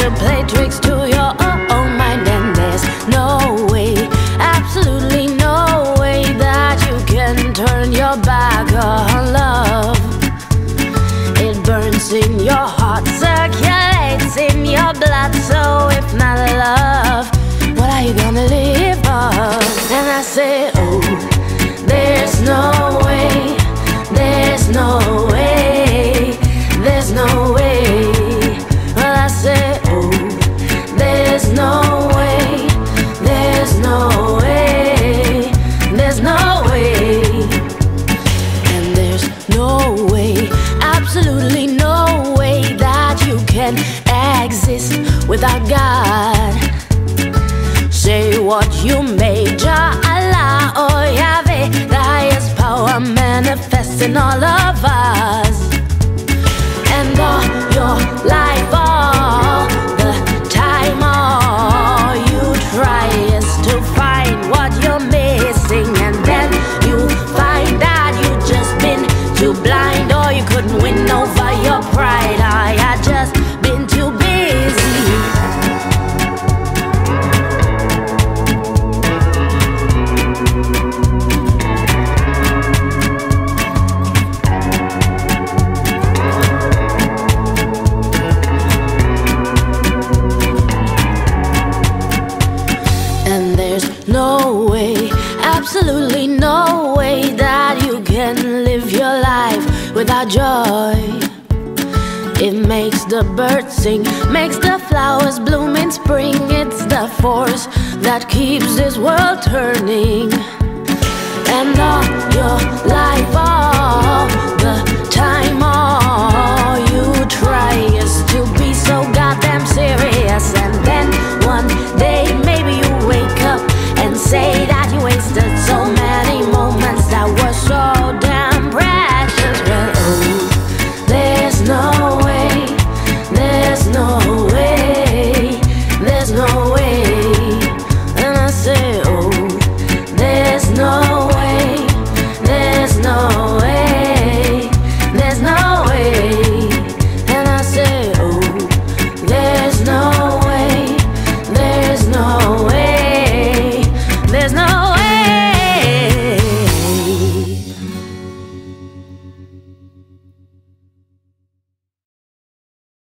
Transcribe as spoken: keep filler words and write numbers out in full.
to play tricks to your own mind, and there's no way, absolutely no way that you can turn your back on love. It burns in your heart, circulates in your blood, so if not love, what are you gonna live on? And I say, oh, there's no way, there's no way, there's no way. Well, I say, oh, there's no way, there's no way, there's no way. And there's no way, absolutely no way that you can exist without God. Say what you may, Jah Allah or Yahweh, the highest power manifesting all of us. And all your life, all the time, all you try is to find what you're missing, and then you find that you just been too blind, or you couldn't win over your pride. I had just been too busy. And there's no way, absolutely no way that you can live your life without joy. It makes the birds sing, makes the flowers bloom in spring. It's the force that keeps this world turning. And all your life, all the time, all you try is to be so goddamn serious. And then one day maybe you wake up and say,